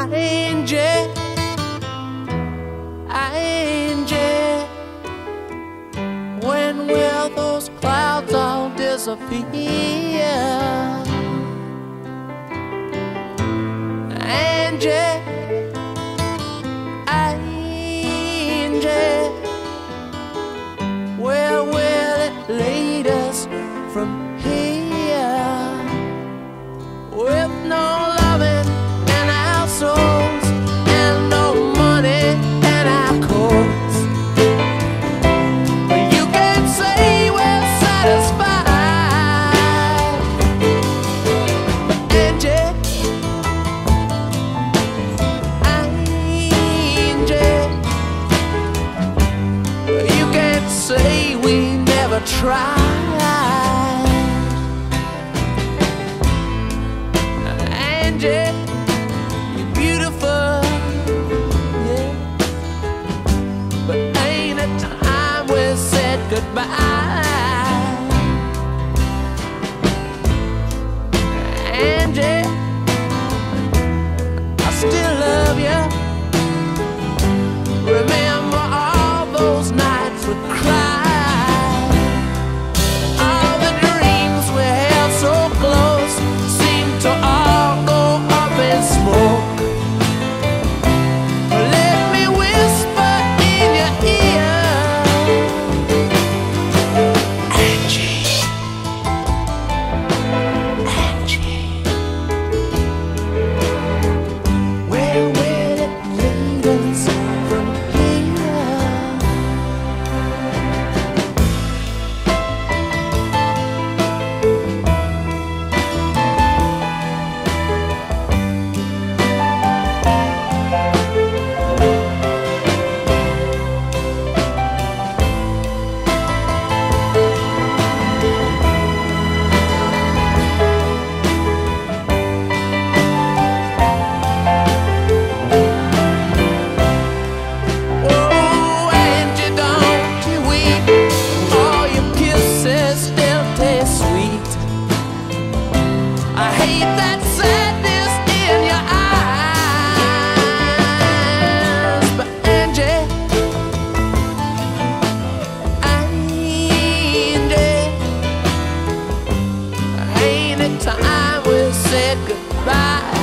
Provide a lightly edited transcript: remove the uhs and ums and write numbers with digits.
Angie, Angie, when will those clouds all disappear? Angie, Angie, where will it lead us from here? With no loving in our souls and no money in our coats, you can't say we're satisfied. Angie, Angie, you can't say we never tried. Angie, you're beautiful, yeah, but ain't it time we said goodbye? Angie, I still love you. Remember all those nights we cried, all the dreams we held so close seemed to all go up in smoke. Let me whisper in your ear, Angie, Angie, where will it lead us from here? Oh, Angie, don't you weep, all your kisses still taste sweet. I hate that sadness in your eyes, but Angie, Angie, ain't it time we said goodbye?